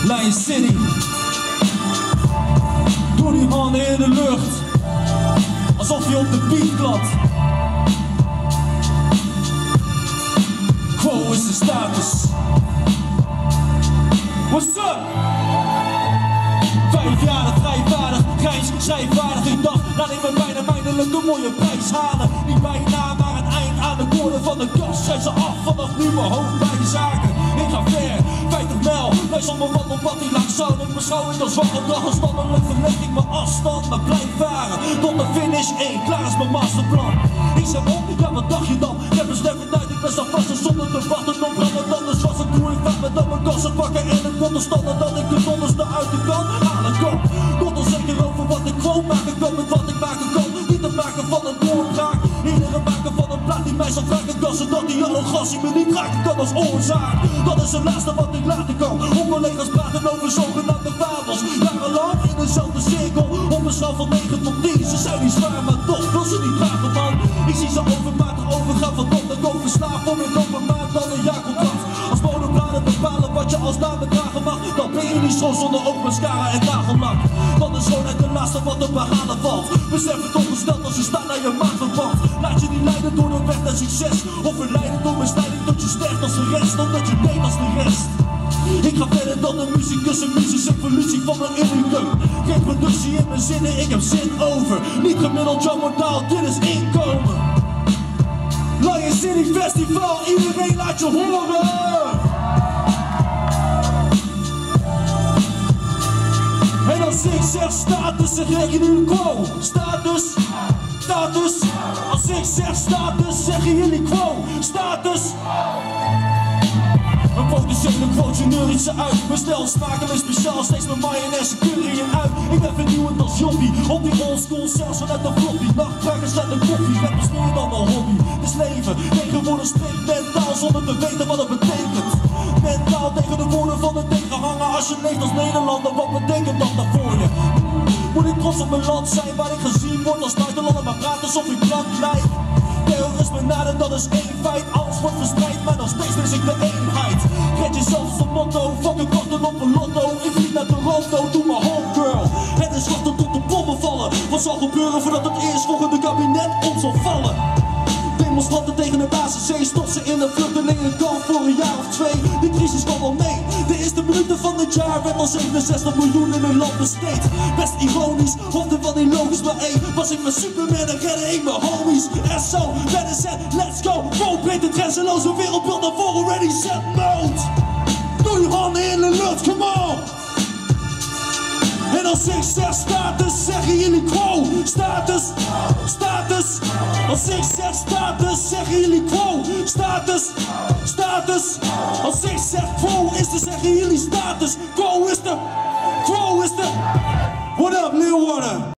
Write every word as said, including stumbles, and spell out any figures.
Lion City. Doe die handen in de lucht, alsof je op de beat klapt. Quo is de status. What's up? Vijf jaar vrijvaardig, grijs, schrijfvaardig. Ik dacht, laat ik met bijna eindelijk een mooie prijs halen. Niet bijna, maar een eind aan de koorden van de kast. Schrijf ze af, vanaf nu mijn hoofd bij de zaken. Ik ga ver, vijftig mijl, bij zonder wat op pad die langs zou. Ik beschouw ik als wakker dag, als standelijk verleg ik mijn afstand. Maar blijf varen, tot de finish één, klaar is mijn masterplan. Ik zeg op, ja wat dacht je dan? Ik heb een sterke tijd, ik ben zo vast en zonder te wachten op branden. Anders was het doe ik vaak met op mijn kassen pakken en een kontenstander dat ik de onderste uit de kant halen kan. Tot onzeker over wat ik gewoon maken kan met wat ik maken kan. Niet te maken van een doorbraak, iedere maken van een plaat die mij zal vragen kan, zodat die arrogantie me niet raken kan als oorzaak. Dat is het laatste wat ik laten kan. Om collega's praten over zogenaamde fabels. Jarenlang in dezelfde cirkel, op een schaal van negen tot tien. Ze zijn niet zwaar, maar toch wil ze niet dragen man. Ik zie ze overmatig overgaan van dom naar overslaafd om in over maand dan een jaarcontract. Als monoplanen bepalen wat je als naam bedragen mag, dan ben je niet zo zonder oog, mascara en nagellak. Dan is schoonheid de laatste wat te behalen valt. Besef het ongesteld als je staat naar je maagverband. Laat je niet leiden door de weg naar succes, of verleiden door misleiding tot je sterft als de rest, omdat je deed als de rest. Ik ga verder dan de muzikus, een musische evolutie van mijn unicum. Geen productie in mijn zinnen, ik heb zin over. Niet gemiddeld jouw modaal, dit is inkomen. Lion City Festival, iedereen laat je horen. En als ik zeg status, zeg ik jullie quo. Status, status. Als ik zeg status, zeggen jullie quo. Status. Een potentiële quote, neurit ze uit. Mijn stijl smakelijk speciaal, steeds met mayonaise, curry en uit. Ik ben vernieuwend als joppie, op die oldschool zelfs vanuit de floppy. Nachtbrakers uit de koffie, rap is meer dan een hobby. Het is leven, tegenwoordig strikt mentaal, zonder te weten wat het betekent. Mentaal tegen de woorden van de tegenhanger. Als je leeft als Nederlander, wat betekent dat dan voor je? Moet ik trots op mijn land zijn, waar ik gezien word als buitenlander, maar praat alsof ik blank lijf. Terrorisme naden, dat is één feit. Alles wordt verspreid, maar nog steeds mis ik de eenheid. Red jezelf als een motto, fuck een korten op een lotto. Ik vlieg naar Toronto, doe mijn homegirl. Het is wachten tot de bommen vallen. Wat zal gebeuren voordat het eerstvolgende kabinet om zal vallen? Demonstranten tegen de basis C, stop ze in de vluchtelingenkamp voor een jaar of twee. De crisis komt wel mee. De eerste minuten van dit jaar werd al zevenenzestig miljoen in een land besteed. Best ironisch, hoofden van niet logisch, maar één. Was ik mijn Superman, dan redde ik mijn homies. En zo, ready set, let's go. Go, breed het grenzeloze wereldbeeld naar voren, ready set mode. Doe je handen in de lucht, come on. En als ik zeg status, zeggen jullie quo. Status, status. Als ik zeg status, zeggen jullie quo. Status, status. Als ik zeg quo is te zeggen jullie status. Quo is de, quo is de. What up, Leeuwarden?